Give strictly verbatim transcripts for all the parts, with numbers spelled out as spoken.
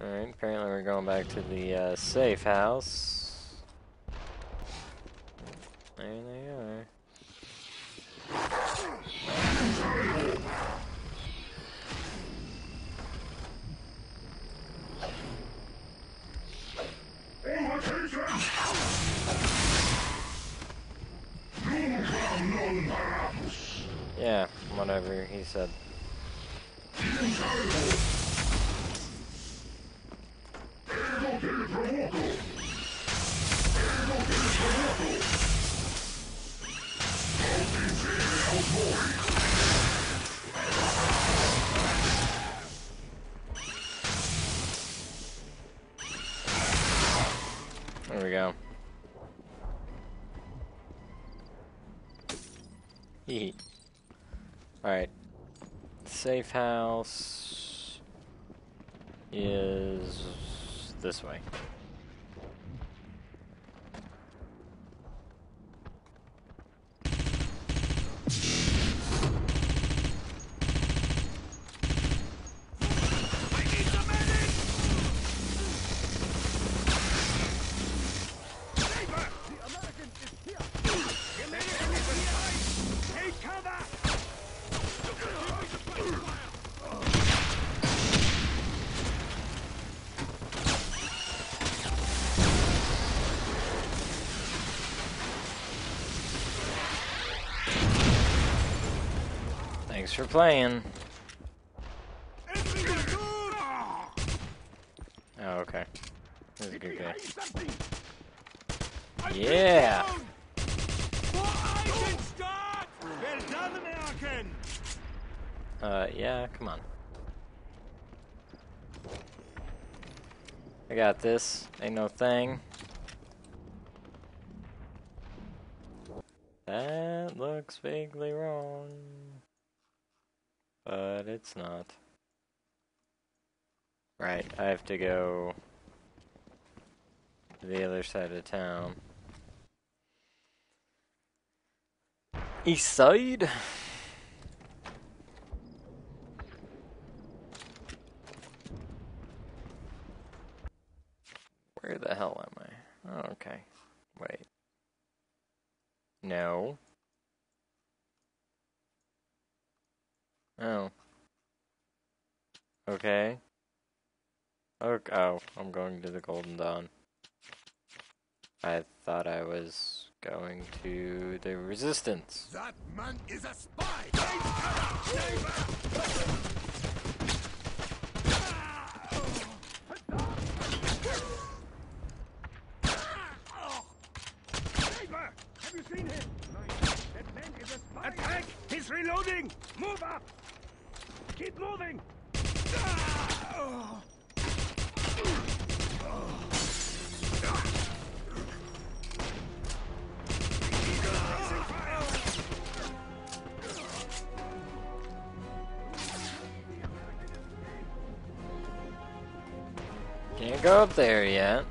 Alright, apparently we're going back to the uh, safe house. There they are. Yeah, whatever he said. There we go. Hee. Alright. Safe house is this way. Thanks for playing. Oh, okay. This is a good guy. Yeah! Uh, yeah, come on. I got this. Ain't no thing. That looks vaguely wrong. But it's not. Right, I have to go to the other side of town. East side? Where the hell am I? Oh, okay. Wait. No. Oh. Okay. Okay. Oh, I'm going to the Golden Dawn. I thought I was going to the Resistance. That man is a spy! Have you seen him? That man is a spy! Attack! He's reloading! Move up! Keep moving! Can't go up there yet.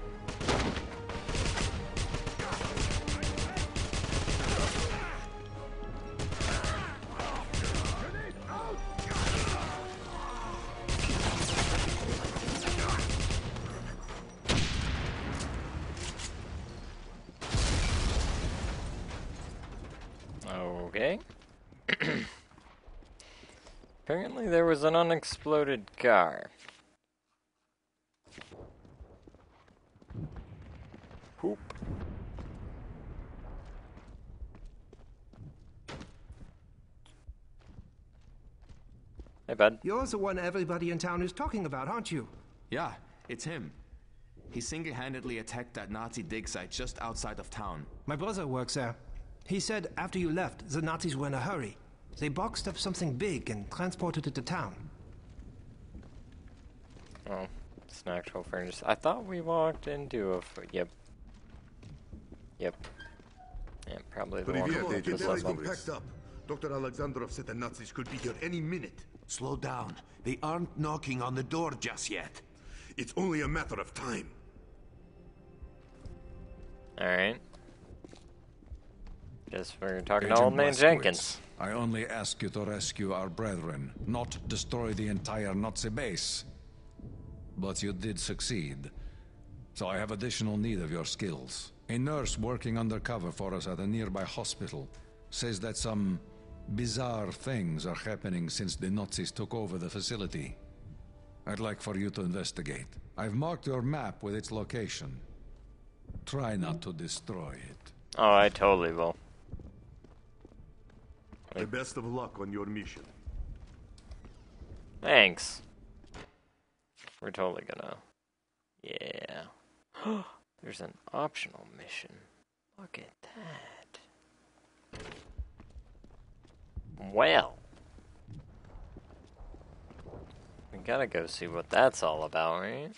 Okay. Apparently there was an unexploded car. Hoop. Hey, bud. You're the one everybody in town is talking about, aren't you? Yeah, it's him. He single-handedly attacked that Nazi dig site just outside of town. My brother works there. He said after you left, the Nazis were in a hurry. They boxed up something big and transported it to town. Oh, it's an actual furnace. I thought we walked into a... F yep. Yep. Yeah, probably the one Привет, with the everything level. packed up. Doctor Alexandrov said the Nazis could be here any minute. Slow down. They aren't knocking on the door just yet. It's only a matter of time. Alright. Guess we're talking to Agent Old Man Blazkowicz, Jenkins. I only ask you to rescue our brethren, not destroy the entire Nazi base. but you did succeed. So I have additional need of your skills. A nurse working undercover for us at a nearby hospital says that some bizarre things are happening since the Nazis took over the facility. I'd like for you to investigate. I've marked your map with its location. Try not to destroy it. Oh, I totally will. The best of luck on your mission. Thanks. We're totally gonna... Yeah. There's an optional mission. Look at that. Well. We gotta go see what that's all about, right?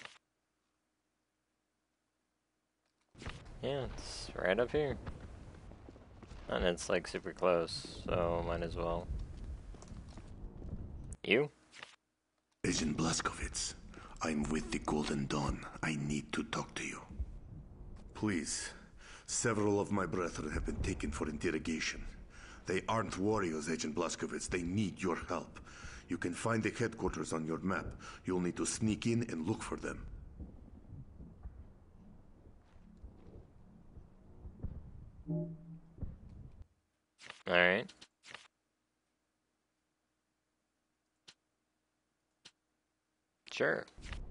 Yeah, it's right up here. And it's like super close, so might as well. You? Agent Blazkowicz, I'm with the Golden Dawn. I need to talk to you. Please. Several of my brethren have been taken for interrogation. They aren't warriors, Agent Blazkowicz. They need your help. You can find the headquarters on your map. You'll need to sneak in and look for them. Alright. Sure.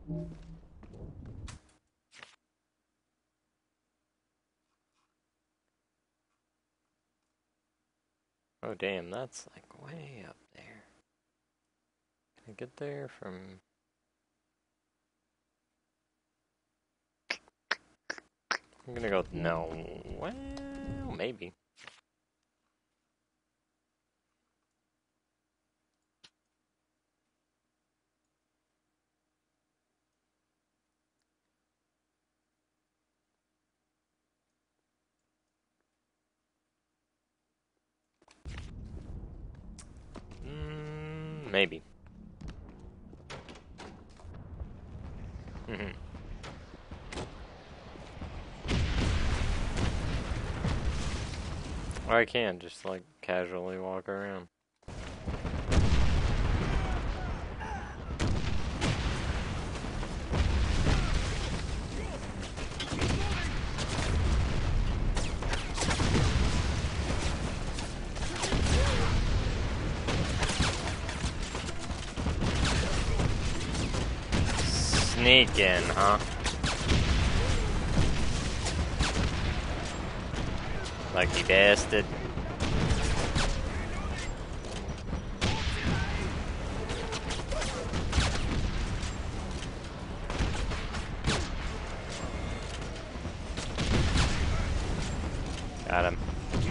Oh damn, that's like way up there. Can I get there from... I'm gonna go, no, well, maybe. Mm, maybe. Mm-hmm. Or I can just like casually walk around. Sneak in, huh? Lucky bastard. Got him.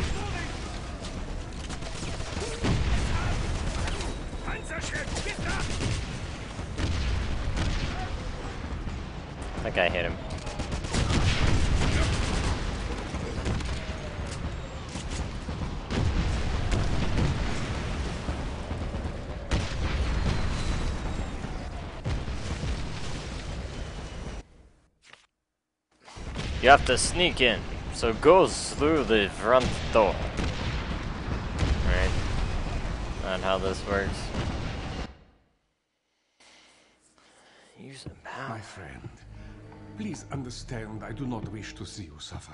I think I hit him. You have to sneak in, so go through the front door. Right? Not how this works. Use the power. My friend, please understand I do not wish to see you suffer.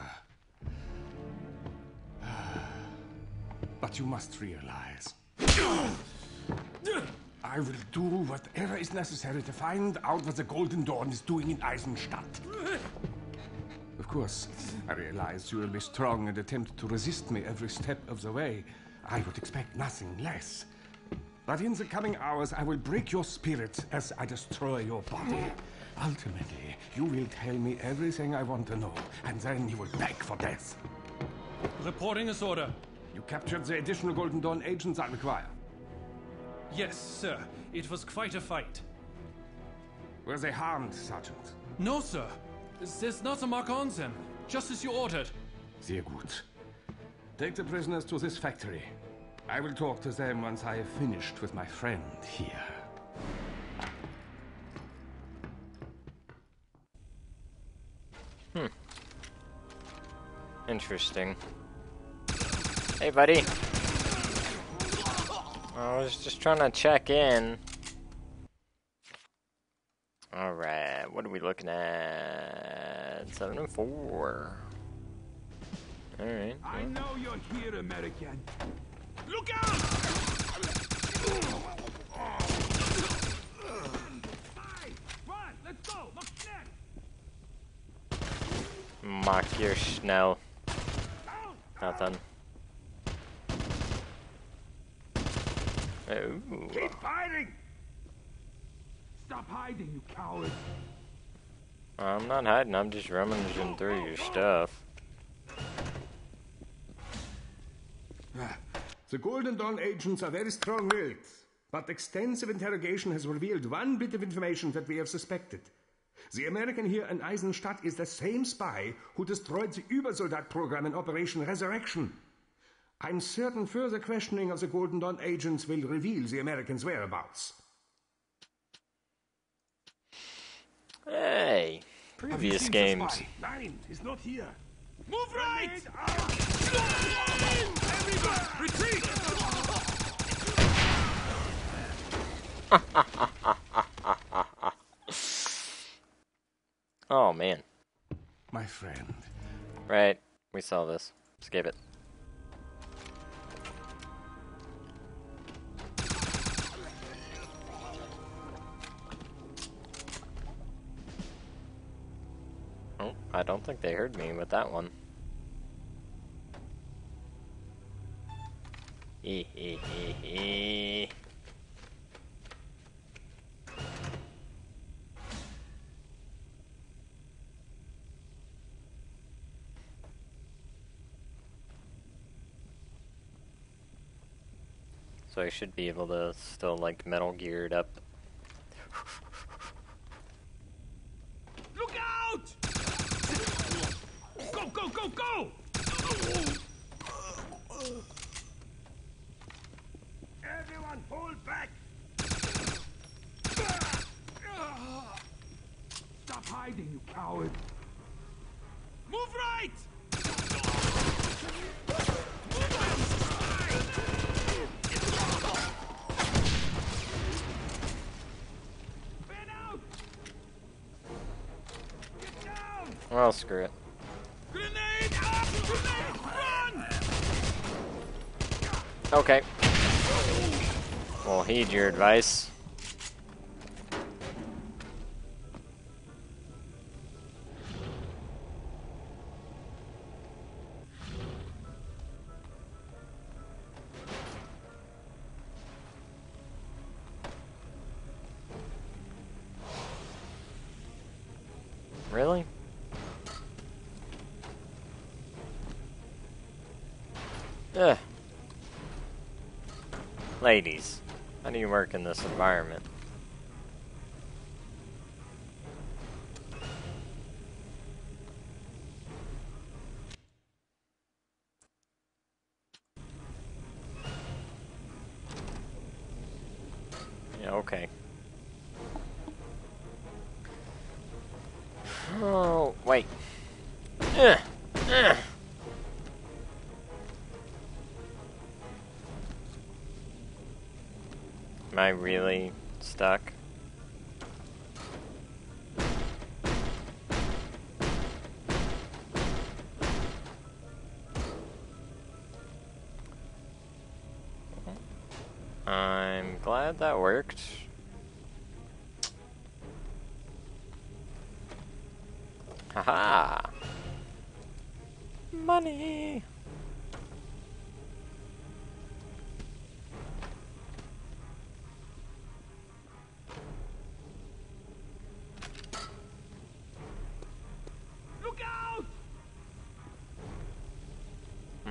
But you must realize... I will do whatever is necessary to find out what the Golden Dawn is doing in Eisenstadt. Of course, I realize you will be strong and attempt to resist me every step of the way. I would expect nothing less. But in the coming hours, I will break your spirit as I destroy your body. Ultimately, you will tell me everything I want to know, and then you will beg for death. Reporting this order. You captured the additional Golden Dawn agents I require. Yes, sir. It was quite a fight. Were they harmed, Sergeant? No, sir. There's not a mark on them. Just as you ordered. Sehr gut. Take the prisoners to this factory. I will talk to them once I have finished with my friend here. Hmm. Interesting. Hey, buddy. I was just trying to check in. Alright, at? What are we looking at? Seven and four. All right. I know you're here, American. Look out! Run, let's go. Mach your Schnell. Nothing. Ooh. Keep fighting! Stop hiding, you coward! I'm not hiding. I'm just rummaging through your stuff. The Golden Dawn agents are very strong-willed, but extensive interrogation has revealed one bit of information that we have suspected. The American here in Eisenstadt is the same spy who destroyed the Übersoldat program in Operation Resurrection. I'm certain further questioning of the Golden Dawn agents will reveal the Americans' whereabouts. Hey, previous games. Nein, he's not here. Move right! Everyone, retreat! Oh man. My friend. Right, we saw this. Skip it. Oh, I don't think they heard me with that one. Hee hee hee hee. So I should be able to still like Metal Gear it up. Look out! Go, go, go, go! Everyone, hold back! Stop hiding, you coward! Move right! Well, screw it. Grenade up! Grenade! Run! Okay. We'll heed your advice. Really? Ugh. Ladies, how do you work in this environment? Yeah, okay. Oh, wait. Ugh. Ugh. Am I really stuck? I'm glad that worked. Haha! Money! Look out! Hmm.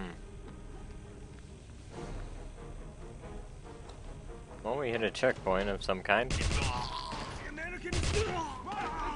Well, we hit a checkpoint of some kind. The Americans! Right, let's go!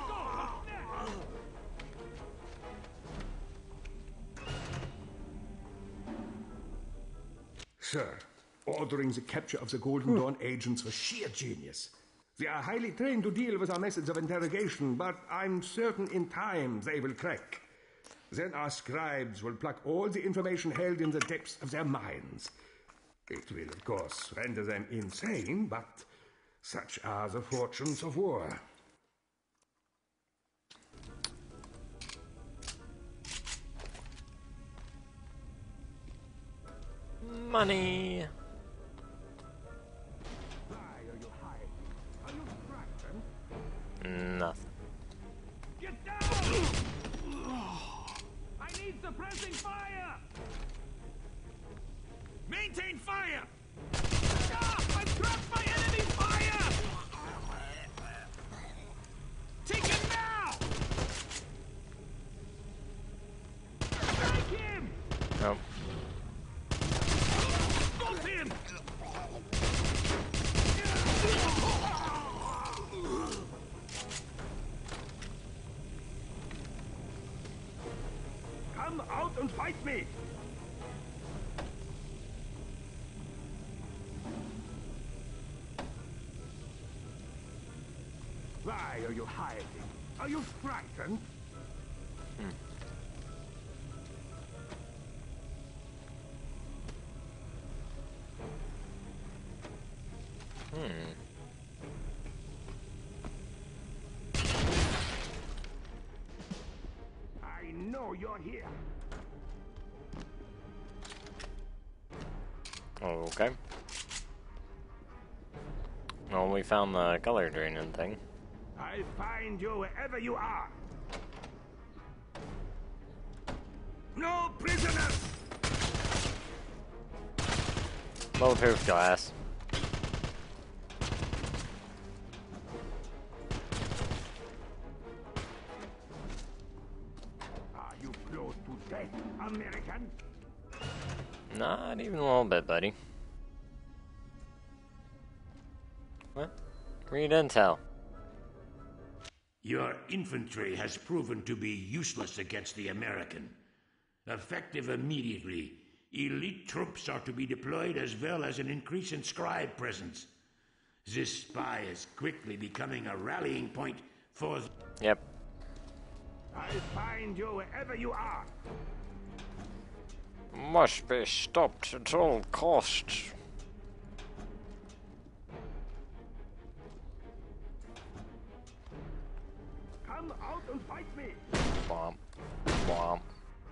Sir, ordering the capture of the Golden Dawn agents was sheer genius. They are highly trained to deal with our methods of interrogation, but I'm certain in time they will crack. Then our scribes will pluck all the information held in the depths of their minds. It will, of course, render them insane, but such are the fortunes of war. Money. Nothing. Get down! I need suppressing fire! Maintain fire! Ah, I've trapped my enemy fire! Take him now! Strike him! Nope. Stop him! Come out and fight me! Why are you hiding? Are you frightened? Hmm. I know you're here. Okay. Well, we found the color draining thing. I'll find you wherever you are. No prisoners! Bulletproof glass. Are you close to death, American? Not even a little bit, buddy. What? Read intel. Your infantry has proven to be useless against the American. Effective immediately, elite troops are to be deployed as well as an increase in scribe presence. This spy is quickly becoming a rallying point for... Yep. I'll find you wherever you are. Must be stopped at all costs. Come out and fight me. Bomb. Bomb.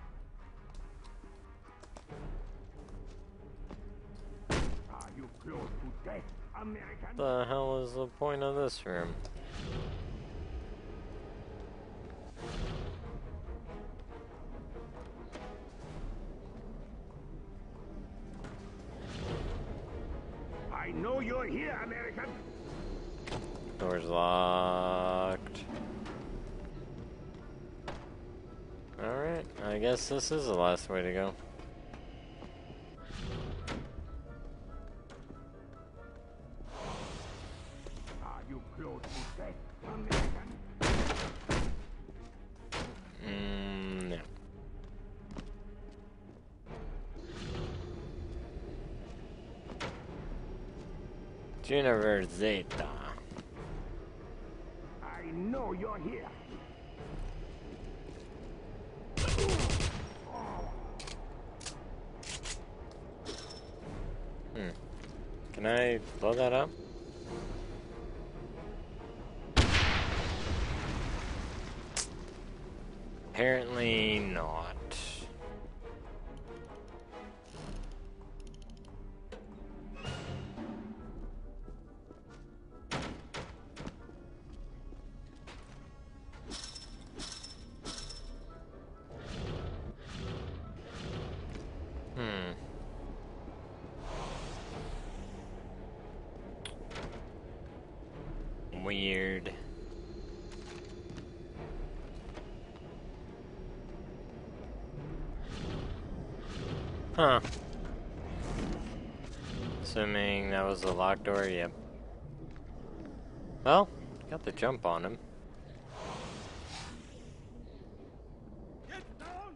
Are you close to death, American? The hell is the point of this room? I know you're here, American. Door's locked. Alright, I guess this is the last way to go. Are you close to death, American? Mm, no. Juniper Zeta. I know you're here. Hmm. Can I blow that up? Apparently not. Hmm. Weird. Huh. Assuming that was the locked door, yep. Well, got the jump on him. Get down!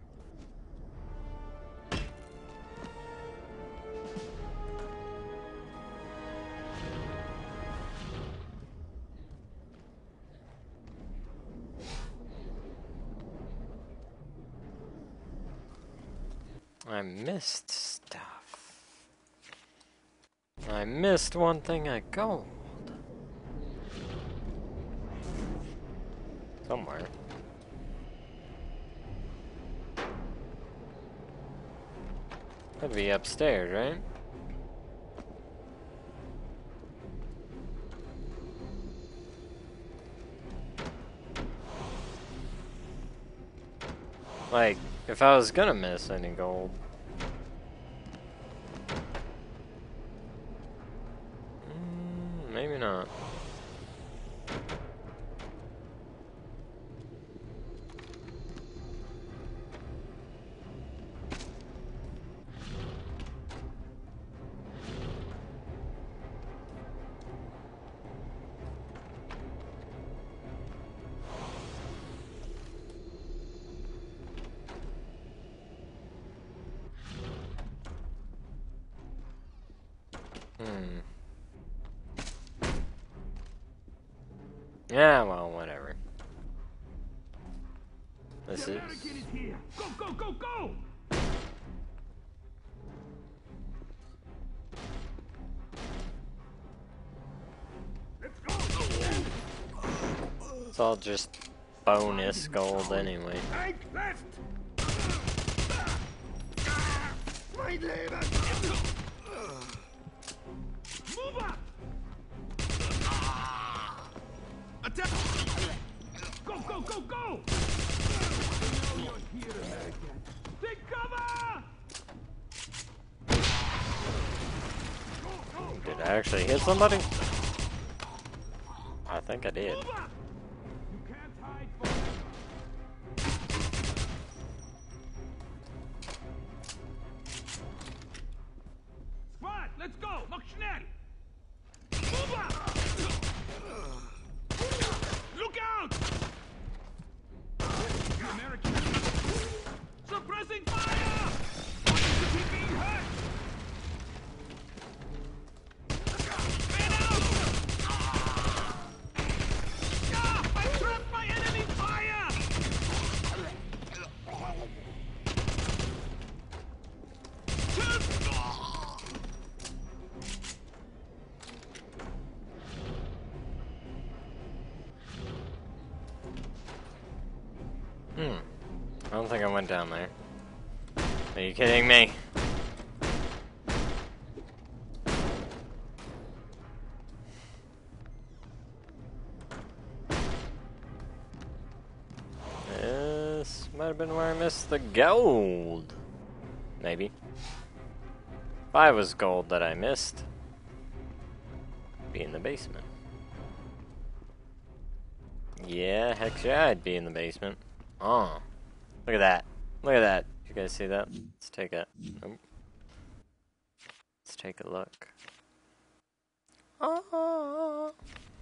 I missed stuff. I missed one thing I gold. Somewhere. That'd be upstairs, right? Like, if I was gonna miss any gold. Mm, maybe not. Hmm. Yeah, well, whatever. This is... Here. Go, go, go, go! It's all just bonus gold anyway. Right, left! Mein Leben! Move up! Attack! Go, go, go, go! You're here, American. Take cover! Did I actually hit somebody? I think I did. You can't hide forever. Squad, let's go! Mach schnell! Move up! Look out! The American suppressing fire! Why is he being hurt? Man out! Ah, I trapped my enemy fire! Hmm. I don't think I went down there. Are you kidding me? This might have been where I missed the gold. Maybe. Five was gold that I missed. Be in the basement. Yeah, heck yeah, I'd be in the basement. Oh, look at that. Look at that. You guys see that? Let's take a... Nope. Let's take a look. Oh.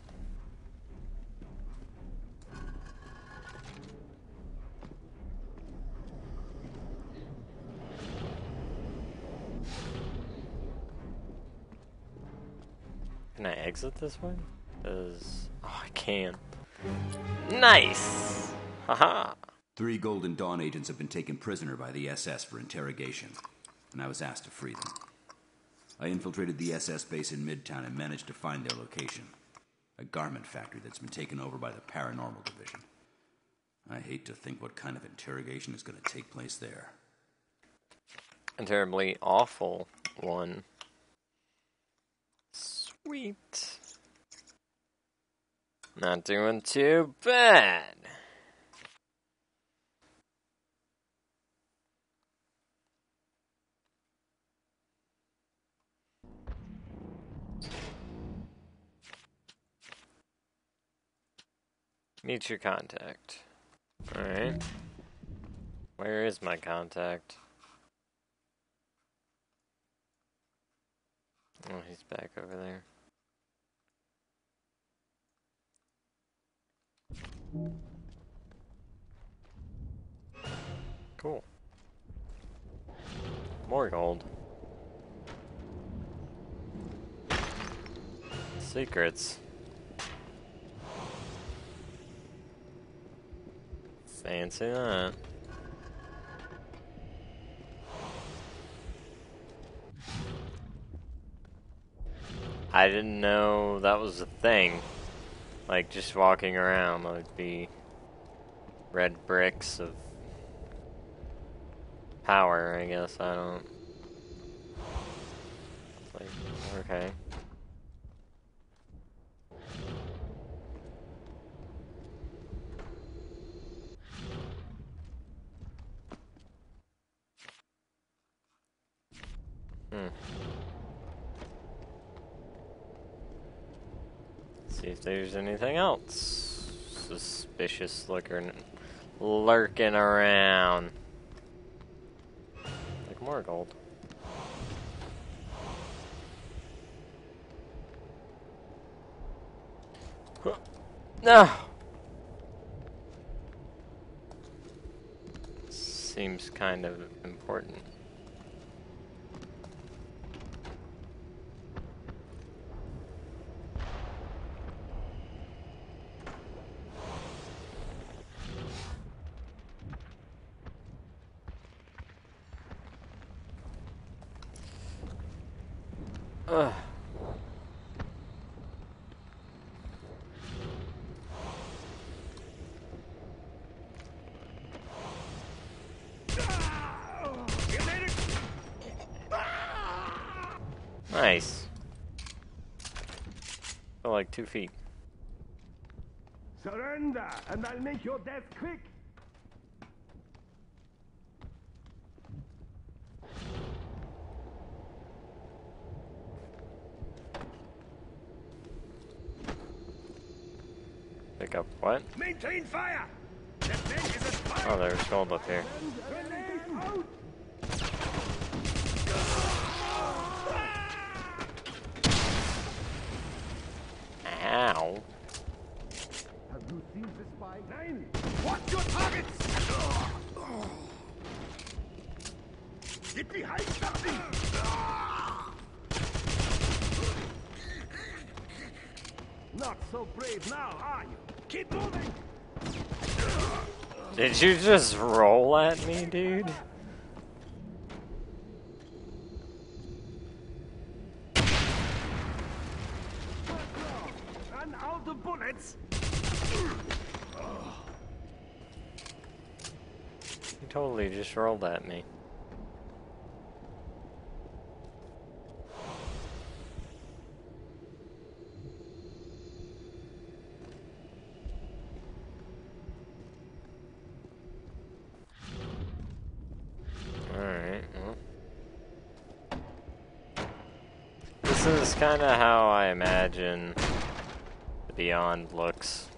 Can I exit this way? Does... Oh, I can. Nice! Haha! Three Golden Dawn agents have been taken prisoner by the S S for interrogation, and I was asked to free them. I infiltrated the S S base in Midtown and managed to find their location. A garment factory that's been taken over by the Paranormal Division. I hate to think what kind of interrogation is going to take place there. A terribly awful one. Sweet. Not doing too bad. Meet your contact. Alright. Where is my contact? Oh, he's back over there. Cool. More gold. Secrets. Fancy that. I didn't know that was a thing. Like, just walking around would be red bricks of power, I guess. I don't... Like, okay. Hmm. See if there's anything else suspicious looking, lurking around. Like more gold. No. Seems kind of important. Ugh. Nice. Feel like two feet. Surrender, and I'll make your death quick. Pick up what? Maintain fire. That man is a spy. Oh, there's gold up here. Ow. Have you seen the spy? Nine. Watch your targets. Get behind something. Not so brave now, are you? Keep moving. Did you just roll at me, dude? Run out of bullets. You totally just rolled at me. Alright, well. This is kind of how I imagine the Beyond looks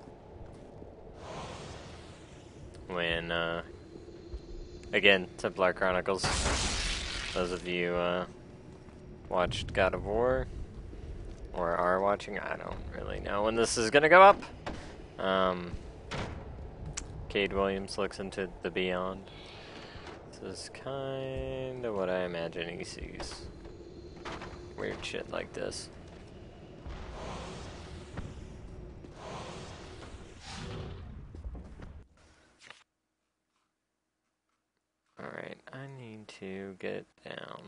when, uh, again, Templar Chronicles. Those of you, uh, watched God of War, or are watching, I don't really know when this is gonna go up. Um, Cade Williams looks into the Beyond. This is kind of what I imagine he sees. Weird shit like this. Alright, I need to get down.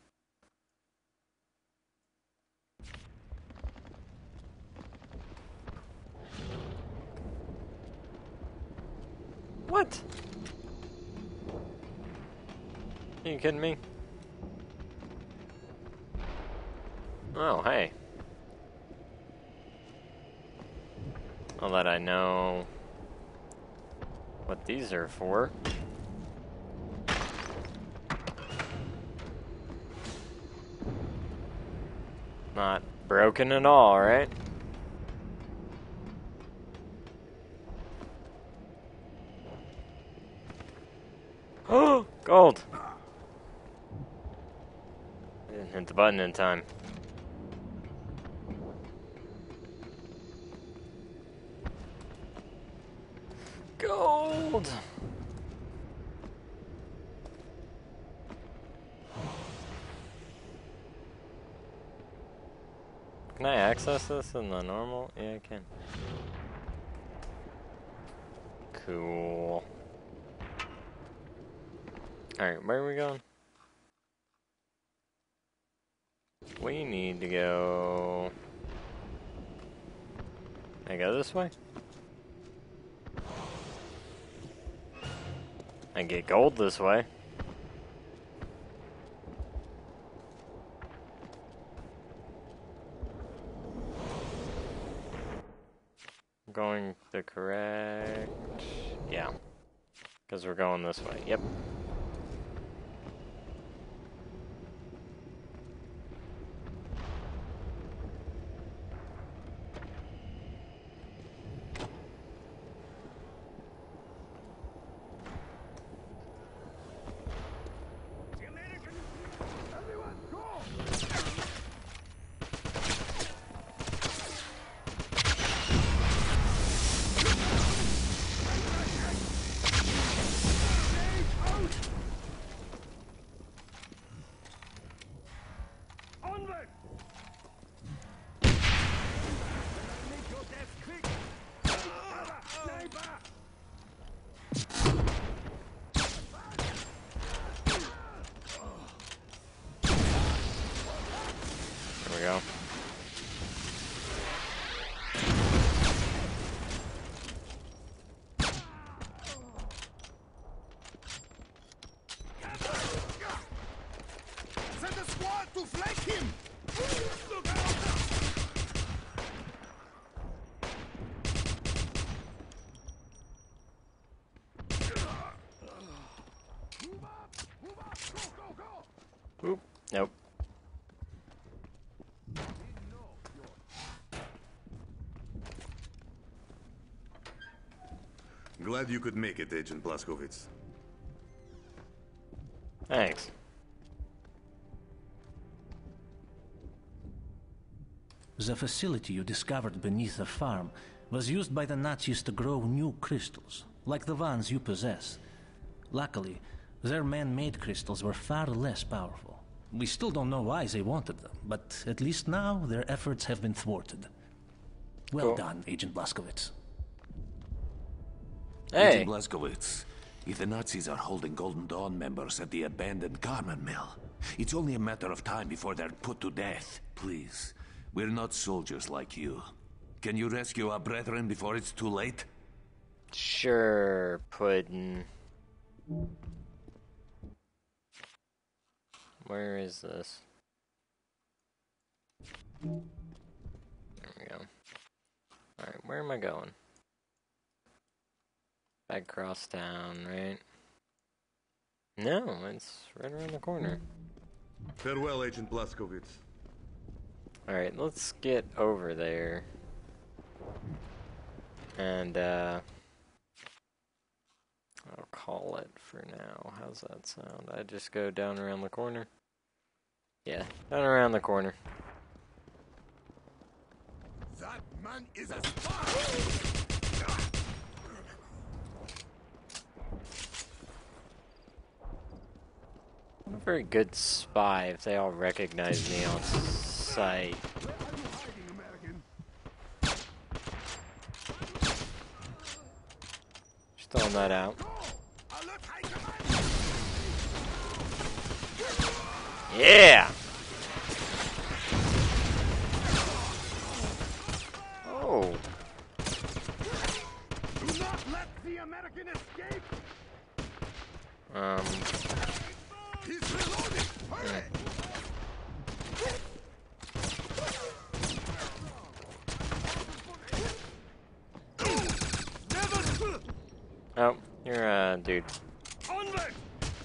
What? Are you kidding me? Oh, hey. I'll let I know what these are for. Not broken at all, right? Oh, gold! Didn't hit the button in time. Gold! Can I access this in the normal? Yeah, I can. Cool. Alright, where are we going? We need to go... Can I go this way? I can get gold this way. correct? Yeah. Because we're going this way. Yep. There we go. Send a squad to flank him! Look out! Move up! Move up! Go, go, go! Oop. Nope. Glad you could make it, Agent Blazkowicz. Thanks. The facility you discovered beneath the farm was used by the Nazis to grow new crystals, like the ones you possess. Luckily, their man-made crystals were far less powerful. We still don't know why they wanted them, but at least now their efforts have been thwarted. Well Cool. done, Agent Blazkowicz. Hey. Agent Blazkowicz, if the Nazis are holding Golden Dawn members at the abandoned garment mill, it's only a matter of time before they're put to death. Please, we're not soldiers like you. Can you rescue our brethren before it's too late? Sure, Puddin'. Where is this? There we go. Alright, where am I going? Back across town, right? No, it's right around the corner. Farewell, Agent Blazkowicz. Alright, let's get over there. And, uh... I'll call it for now. How's that sound? I just go down around the corner? Yeah, down around the corner. That man is a spy! I'm a very good spy if they all recognize me on sight. Just throwing that out. Yeah! Oh. Do not let the American escape! Um. He's reloading! Hurry! Oh, you're a uh, dude. Onward!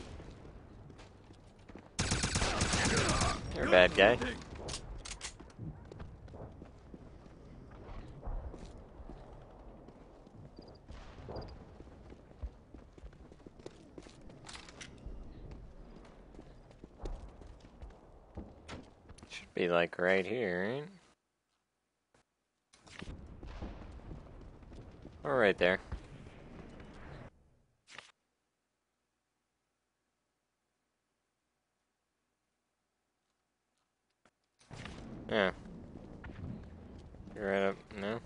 You're a bad guy. Should be like right here, right? Or right there. Yeah. You're right up, no?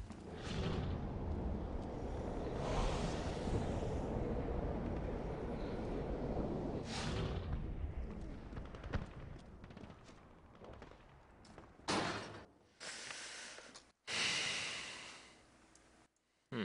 Hmm.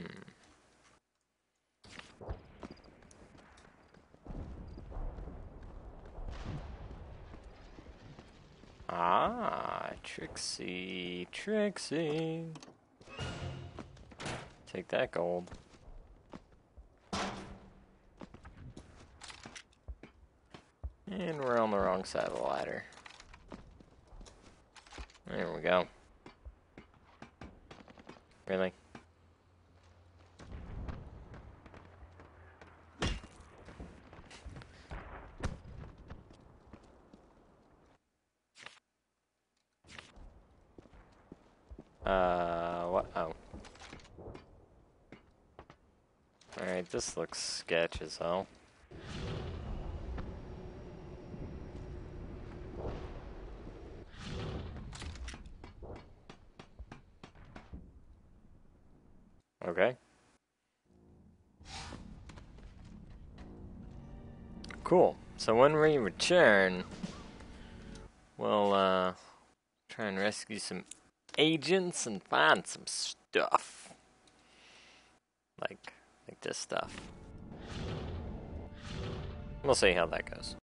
Ah, Trixie, Trixie. Take that gold. And we're on the wrong side of the ladder. There we go. Really? Uh, what? Oh. Alright, this looks sketch as hell. Okay. Cool. So when we return, we'll uh, try and rescue some agents and find some stuff. Like, like this stuff. We'll see how that goes.